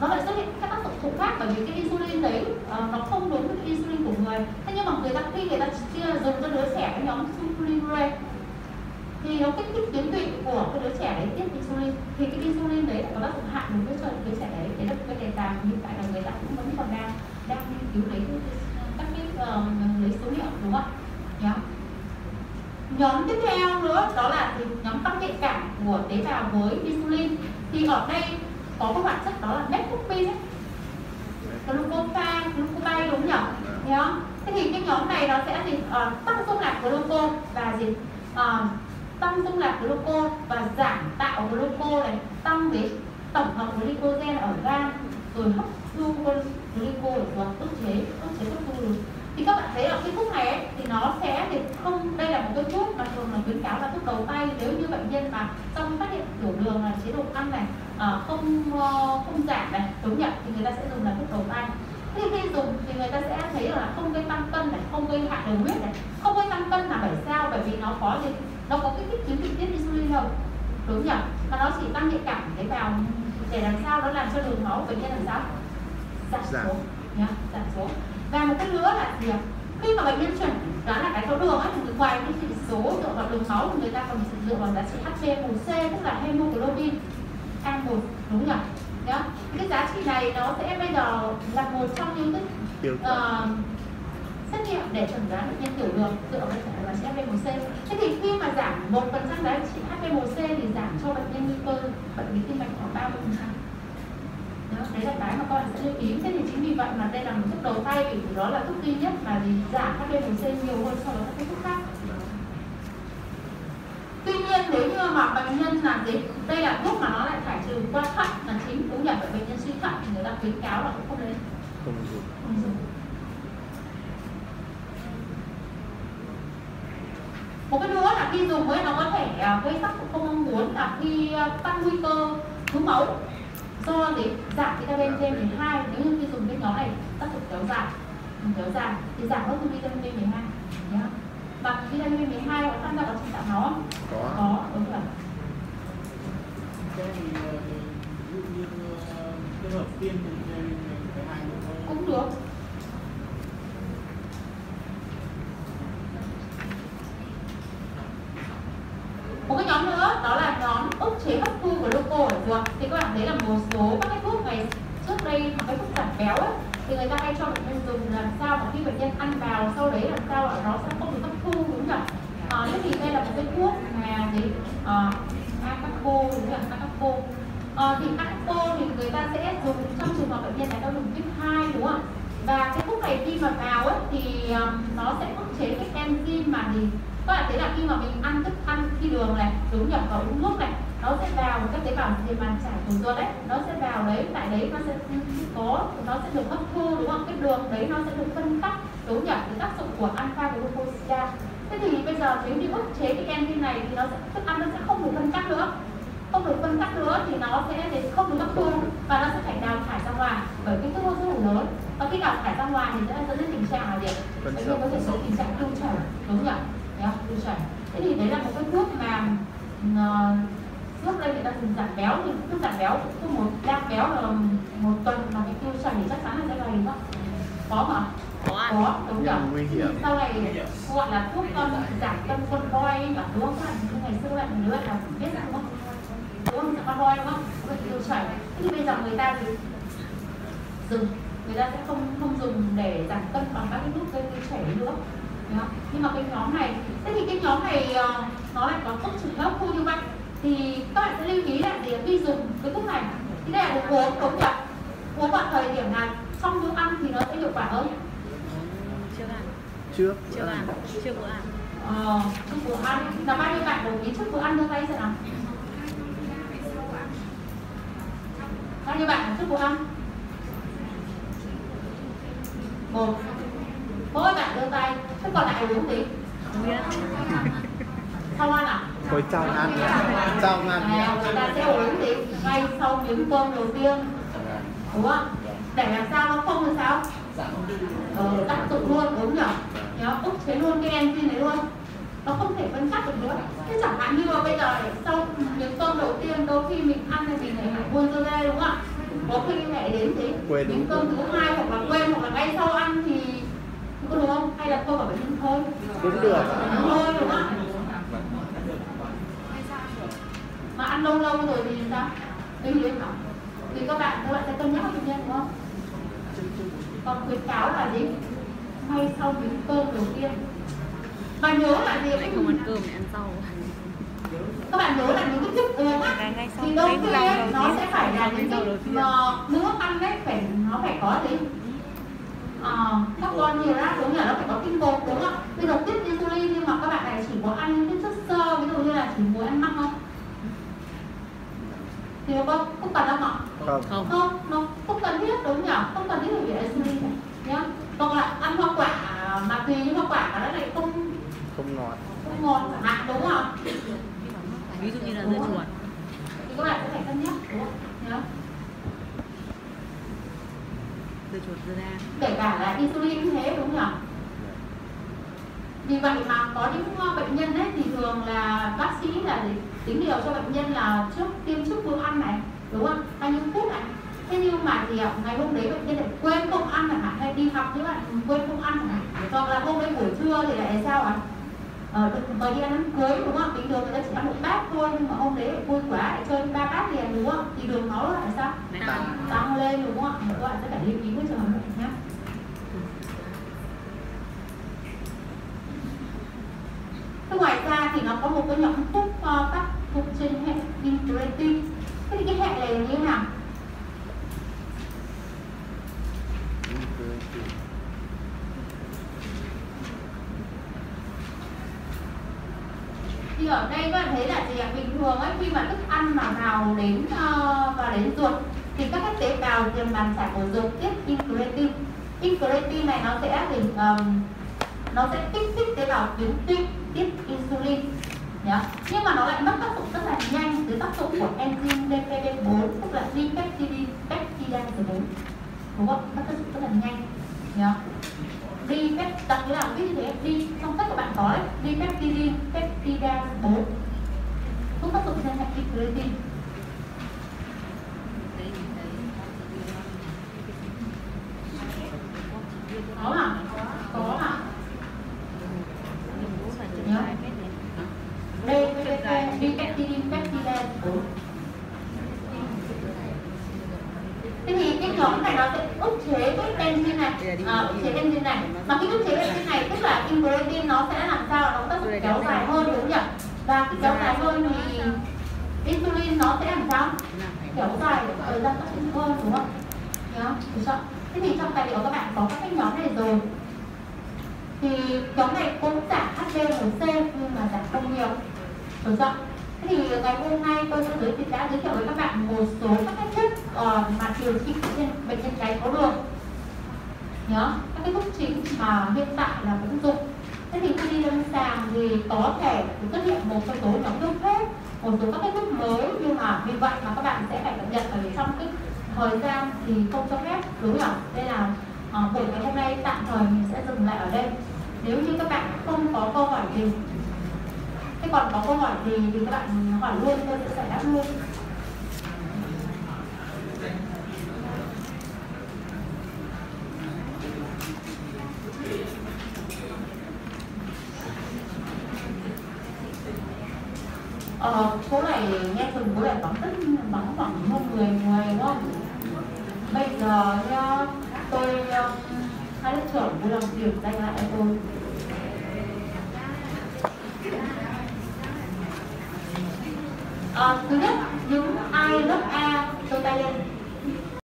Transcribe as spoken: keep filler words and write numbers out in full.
nó lại xuất hiện các tác dụng phụ khác, bởi vì cái insulin đấy uh, nó không đúng với cái insulin của người. Thế nhưng mà người ta khi người ta chia dùng cho đứa trẻ cái nhóm sulfonylurea thì nó kích thích tuyến tụy của cái đứa trẻ đấy tiết insulin, thì cái insulin đấy có tác dụng hại đối với cho đứa trẻ đấy. Thế là cái đề tài hiện tại là người ta cũng vẫn còn đang đang nghiên cứu lấy các cái uh, lấy số liệu, đúng không ạ? Yeah. Nhóm tiếp theo nữa đó là thì nhóm tăng nhạy cảm của tế bào với insulin. Thì ở đây có cái hoạt chất đó là metformin ấy, glucophage, glucobay, đúng nhỉ? Thấy không? Thế thì cái nhóm này nó sẽ gì uh, tăng dung nạp gluco và gì uh, tăng dung nạp gluco và giảm tạo gluco này, tăng cái tổng hợp glycogen ở gan, rồi hấp thu gluco ở ruột, ức chế ức chế hấp thu. Thì các bạn thấy ở cái thuốc này ấy, thì nó sẽ thì không, đây là một cái thuốc mà thường là khuyến cáo là thuốc đầu tay nếu như bệnh nhân mà trong phát hiện tiểu đường là chế độ ăn này à, không không giảm này, đúng nhỉ, thì người ta sẽ dùng là thuốc đầu tay. Thì khi dùng thì người ta sẽ thấy là không gây tăng cân này, không gây hạ đường huyết này, không gây tăng cân là bởi sao? Bởi vì nó có gì, nó có kích thích tuyến tụy tiết insulin đâu, đúng nhỉ, mà nó chỉ tăng nhạy cảm tế bào để làm sao nó làm cho đường máu bệnh nhân làm sao giảm xuống nhá, giảm xuống. Và một cái nữa là gì ạ? Khi mà bệnh nhân chuẩn đoán là đái tháo đường ấy, thì ngoài cái chỉ số dựa vào đường máu thì người ta còn dựa vào giá trị hát bê một xê, tức là hemoglobin A một, đúng nhỉ? Nhá. Cái giá trị này nó sẽ bây giờ là một trong những cái uh, xét nghiệm để chẩn đoán bệnh nhân tiểu đường dựa vào giá trị hát bê một xê. Thế thì khi mà giảm một phần trăm giá trị hát bê một xê thì giảm cho bệnh nhân nguy cơ bệnh lý tim mạch khoảng ba mươi phần trăm. Đấy là cái mà các bạn sẽ lưu ý. Thế thì chính vì vậy mà đây là một thuốc đầu tay, vì đó là thuốc duy nhất mà gì giảm hát bê một xê nhiều hơn so với các cái thuốc khác. Tuy nhiên nếu như mà bệnh nhân là gì, đây là thuốc mà nó lại thải trừ qua thận là chính, đúng nhỉ, bệnh nhân suy thận thì người ta khuyến cáo là cũng không nên không dùng. Không dùng. Một cái nữa là khi dùng ấy nó có thể gây tác dụng không mong muốn là khi tăng nguy cơ thiếu máu do để giảm vitamin D mười hai. Nếu như khi dùng cái nhóm này tác dụng kéo dài kéo dài thì giảm hấp thu vitamin mười hai nhé. Và vitamin mười hai có tham gia vào trong tạo máu không? Có. Có, đúng rồi. Cũng được. Một cái nhóm nữa đó là nhóm ức chế hấp thu gluco ở ruột. Thì các bạn thấy là một số các cái thuốc này trước đây mà cái thuốc giảm béo ấy, thì người ta hay cho bệnh nhân dùng làm sao mà khi bệnh nhân ăn vào sau đấy làm sao là nó sẽ không được hấp thu, đúng không? À, thế thì đây là một cái thuốc mà gì Acapo, đúng không? Acapo. À, thì Acapo thì người ta sẽ dùng trong trường hợp bệnh nhân đái tháo đường tuyếp hai, đúng không? Và cái thuốc này khi mà vào ấy thì um, nó sẽ ức chế cái enzyme mà gì các bạn thấy là khi mà mình ăn thức ăn khi đường này, đúng nhỉ, và uống nước này, nó sẽ vào các tế bào trên màng chải của ruột đấy, nó sẽ vào đấy, tại đấy nó sẽ có, nó sẽ được hấp thu, đúng không? Cái đường đấy nó sẽ được phân tách, đúng nhỉ, cái tác dụng của alpha glucosidase. Thế thì bây giờ nếu như ức chế cái enzyme này thì nó sẽ, thức ăn nó sẽ không được phân tách nữa, không được phân tách nữa thì nó sẽ không được hấp thu và nó sẽ phải đào thải ra ngoài bởi cái thuốc rất là lớn. Và khi đào thải ra ngoài thì sẽ dẫn đến tình trạng là gì? Bệnh nhân có thể có tình trạng tiêu chảy, đúng nhỉ? Tiêu chảy. Thế thì đấy là một cái thuốc mà uh, trước đây người ta dùng giảm béo, thì thuốc giảm béo thuốc một đạm béo là một tuần mà cái tiêu chảy thì chắc chắn là sẽ gầy đúng không? Có mà? Có, có, đúng nhỉ? Nguy hiểm. Sau này gọi là thuốc um, giảm cân con voi và đúng không? Ngày xưa bạn nữa là biết đúng không? Đúng không? Con voi đúng không? Có tiêu chảy. Thế thì bây giờ người ta thì dừng, người ta sẽ không không dùng để giảm cân bằng các cái thuốc gây tiêu chảy nữa. Nhưng mà cái nhóm này, thế thì cái nhóm này uh, nó lại có ức chế hấp thu như vậy thì các bạn sẽ lưu ý là gì? Khi dùng cái thuốc này thì đây là được uống, đúng nhỉ? Uống vào thời điểm nào trong bữa ăn thì nó sẽ hiệu quả hơn? Chưa ăn. Chưa. Chưa ăn. Chưa bữa ăn. Ờ, trước bữa ăn là bao nhiêu bạn đồng ý trước bữa ăn đưa tay xem nào? Bao nhiêu bạn trước bữa ăn? Một. Mỗi bạn đưa tay, thế còn lại uống gì? Sau ăn à? Cuối trong ăn, trong ăn. À, người ta sẽ uống gì? Ngay sau miếng cơm đầu tiên, đúng không? Để làm sao nó không làm sao? Ờ, tác dụng luôn, đúng nhỉ? Nó ức chế luôn cái enzyme này luôn. Nó không thể phân tách được nữa. Thế chẳng hạn như mà bây giờ sau miếng cơm đầu tiên đôi khi mình ăn thì mình lại buồn cơ ra, đúng không ạ? có khi mẹ đến gì Quên những đúng cơm thứ hai hoặc là quên hoặc là ngay sau ăn thì có được không, hay là thôi bảo bệnh nhân thôi cũng được. thôi đúng không? Mà ăn lâu lâu rồi thì sao? Thì thì các bạn các bạn sẽ cân nhắc bệnh nhân đúng không? Còn khuyến cáo là gì? Ngay sau những cơm đầu tiên. Mà nhớ là gì? Lại không ăn cơm lại ăn rau. Các bạn nhớ là những cái thức uống á thì đâu khi ấy, nó sẽ phải là những cái uh, nước ăn đấy, phải nó phải có gì? Ờ, các con nhiều ra đúng là nó phải có tinh bột đúng không? Bây giờ tiết insulin nhưng mà các bạn này chỉ có ăn những cái chất xơ, ví dụ như là chỉ muốn ăn măng không? Thì nó có không cần đâu ạ? Không. Không. Không, nó không cần thiết đúng nhỉ? Không cần thiết phải bị insulin này nhá. Còn lại ăn hoa quả mà tùy như hoa quả mà nó lại không Không ngọt. không ngọt chẳng hạn đúng không? Ví dụ như là dưa chuột. Thì các bạn sẽ phải cân nhắc đúng không? Nhá. Dưa chuột dưa đa. Kể cả là insulin cũng thế đúng nhỉ? Vì vậy mà có những bệnh nhân ấy thì thường là bác sĩ là để tính liều cho bệnh nhân là trước tiêm trước bữa ăn này đúng không? Bao nhiêu phút này. Thế nhưng mà thì ngày hôm đấy bệnh nhân lại quên không ăn chẳng hạn, hay đi học nhưng mà quên không ăn chẳng hạn. Hoặc là hôm đấy buổi trưa thì lại sao ạ? Ờ, mời đi ăn đám cưới đúng không? Bình thường người ta chỉ ăn một bát thôi nhưng mà hôm đấy lại vui quá lại chơi ba bát liền đúng không? Thì đường máu lại sao? Tăng. Tăng lên đúng không ạ? Các bạn sẽ phải lưu ý với trường hợp này nhé. Thế ngoài ra thì nó có một cái nhóm thuốc uh, tác dụng trên hệ incretin. Thế thì cái hệ này là như thế nào? Thì ở đây các bạn thấy là gì ạ? Bình thường ấy, khi mà thức ăn mà vào đến uh, vào đến ruột thì các cái tế bào tiềm màn giải của ruột tiết incretin. Incretin này nó sẽ thì um, nó sẽ kích thích tế bào tuyến tụy tiết insulin nhá. Nhưng mà nó lại mất tác dụng rất là nhanh dưới tác dụng của enzyme đê pê đê bốn tức là dipeptidase peptidase bốn đúng không? Mất tác dụng rất là nhanh nhá. Dipeptidase đặc biệt là biết như thế đi trong sách của bạn có đấy, dipeptidase peptidase bốn không tác dụng trên hệ incretin. Có à? Có à? Nhớ. Đây, dipeptidase peptidase bốn. Thế thì cái nhóm này nó sẽ ức chế cái enzyme này, à, ức chế enzyme này. Mà khi ức chế enzyme này tức là incretin nó sẽ làm sao nó tác dụng kéo dài hơn đúng không nhỉ? Và cái kéo dài hơn thì insulin nó sẽ làm sao? Kéo dài thời gian tác dụng hơn đúng không? Nhớ, được chưa? Thế thì trong tài liệu các bạn có các cái nhóm này rồi. Thì nhóm này cũng giảm hát bê một xê nhưng mà giảm không nhiều. Được chưa? Thế thì ngày hôm nay tôi sẽ giới thiệu đã giới thiệu với các bạn một số các cái thuốc uh, mà điều trị bệnh nhân bệnh nhân đái tháo đường. Nhớ các cái thuốc chính mà hiện tại là vẫn dùng. Thế thì khi đi lâm sàng thì có thể xuất hiện một số nhóm thuốc khác, một số các cái thuốc mới, nhưng mà vì vậy mà các bạn sẽ phải cập nhật ở trong cái thời gian thì không cho phép đúng không? Đây là uh, buổi ngày hôm nay tạm thời mình sẽ dừng lại ở đây. Nếu như các bạn không có câu hỏi gì, thế còn có câu hỏi gì thì các bạn hỏi luôn, tôi sẽ giải đáp luôn. Ờ, số này nghe chừng có vẻ vắng rất vắng khoảng hơn mười người đúng không? Bây giờ nha, tôi hai lớp trưởng vui lòng điểm danh lại cho tôi. À, thứ nhất, những ai lớp A, tôi tay lên.